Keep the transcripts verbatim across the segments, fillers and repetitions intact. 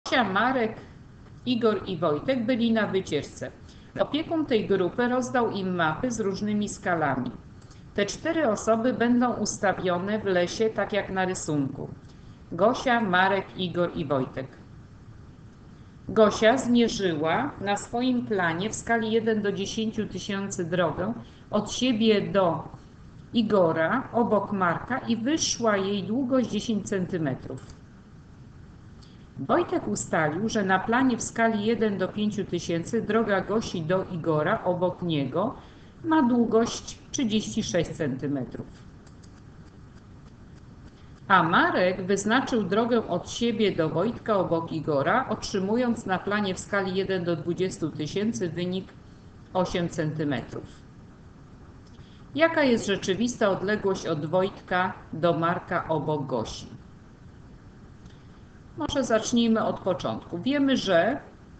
Gosia, Marek, Igor i Wojtek byli na wycieczce. Opiekun tej grupy rozdał im mapy z różnymi skalami. Te cztery osoby będą ustawione w lesie, tak jak na rysunku. Gosia, Marek, Igor i Wojtek. Gosia zmierzyła na swoim planie w skali jeden do dziesięciu tysięcy drogę od siebie do Igora obok Marka i wyszła jej długość dziesięć centymetrów. Wojtek ustalił, że na planie w skali jeden do pięciu tysięcy droga Gosi do Igora obok niego ma długość trzydzieści sześć centymetrów. A Marek wyznaczył drogę od siebie do Wojtka obok Igora, otrzymując na planie w skali jeden do dwudziestu tysięcy wynik osiem centymetrów. Jaka jest rzeczywista odległość od Wojtka do Marka obok Gosi? Może zacznijmy od początku. Wiemy, że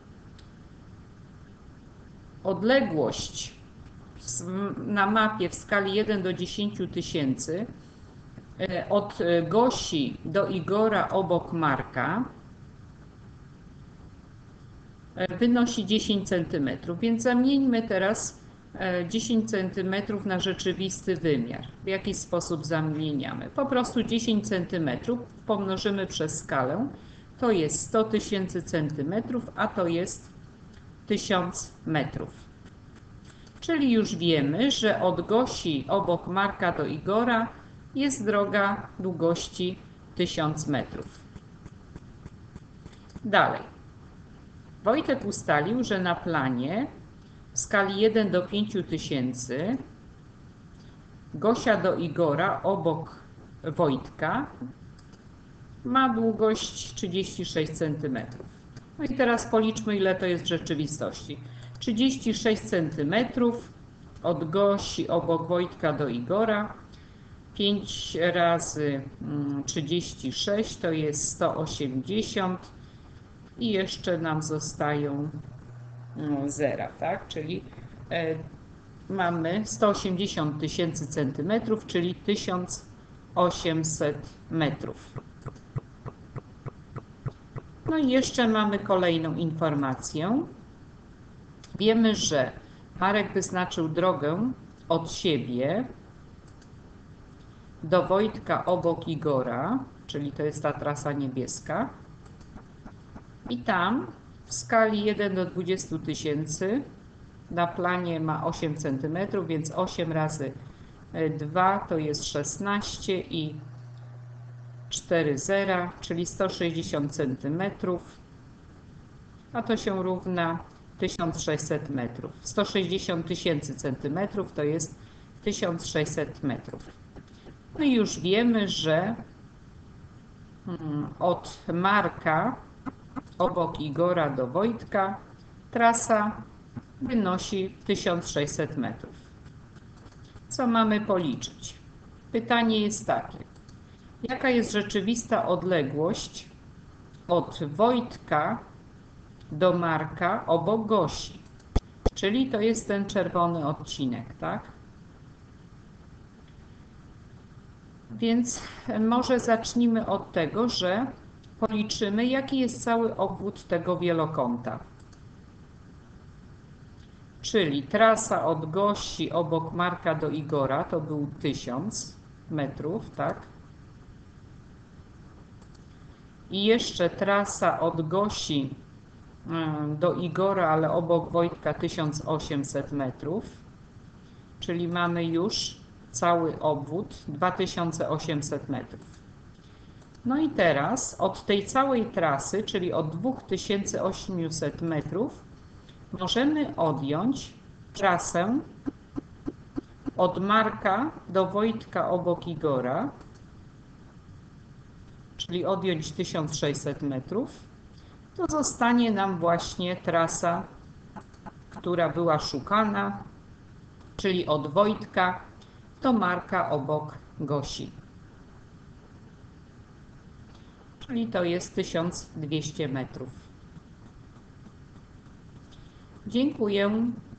odległość na mapie w skali jeden do dziesięciu tysięcy od Gosi do Igora obok Marka wynosi dziesięć centymetrów, więc zamieńmy teraz dziesięć centymetrów na rzeczywisty wymiar. W jaki sposób zamieniamy? Po prostu dziesięć centymetrów pomnożymy przez skalę. To jest sto tysięcy centymetrów, a to jest tysiąc metrów. Czyli już wiemy, że od Gosi obok Marka do Igora jest droga długości tysiąc metrów. Dalej. Wojtek ustalił, że na planie w skali jeden do pięciu tysięcy Gosia do Igora obok Wojtka ma długość trzydzieści sześć centymetrów. No i teraz policzmy, ile to jest w rzeczywistości. trzydzieści sześć centymetrów od Gosi obok Wojtka do Igora. pięć razy trzydzieści sześć to jest sto osiemdziesiąt i jeszcze nam zostają zera, tak? Czyli e, mamy sto osiemdziesiąt tysięcy centymetrów, czyli tysiąc osiemset metrów. No i jeszcze mamy kolejną informację. Wiemy, że Marek wyznaczył drogę od siebie do Wojtka obok Igora, czyli to jest ta trasa niebieska. I tam w skali jeden do dwudziestu tysięcy na planie ma osiem centymetrów, więc osiem razy dwa to jest szesnaście i cztery zera, czyli sto sześćdziesiąt centymetrów, a to się równa tysiąc sześćset metrów. sto sześćdziesiąt tysięcy centymetrów to jest tysiąc sześćset metrów. No i już wiemy, że od Marka obok Igora do Wojtka trasa wynosi tysiąc sześćset metrów. Co mamy policzyć? Pytanie jest takie. Jaka jest rzeczywista odległość od Wojtka do Marka obok Gosi? Czyli to jest ten czerwony odcinek, tak? Więc może zacznijmy od tego, że policzymy, jaki jest cały obwód tego wielokąta. Czyli trasa od Gosi obok Marka do Igora to był tysiąc metrów, tak? I jeszcze trasa od Gosi do Igora, ale obok Wojtka tysiąc osiemset metrów. Czyli mamy już cały obwód dwa tysiące osiemset metrów. No i teraz od tej całej trasy, czyli od dwa tysiące osiemset metrów, możemy odjąć trasę od Marka do Wojtka obok Igora, czyli odjąć tysiąc sześćset metrów, to zostanie nam właśnie trasa, która była szukana, czyli od Wojtka do Marka obok Gosi. Czyli to jest tysiąc dwieście metrów. Dziękuję.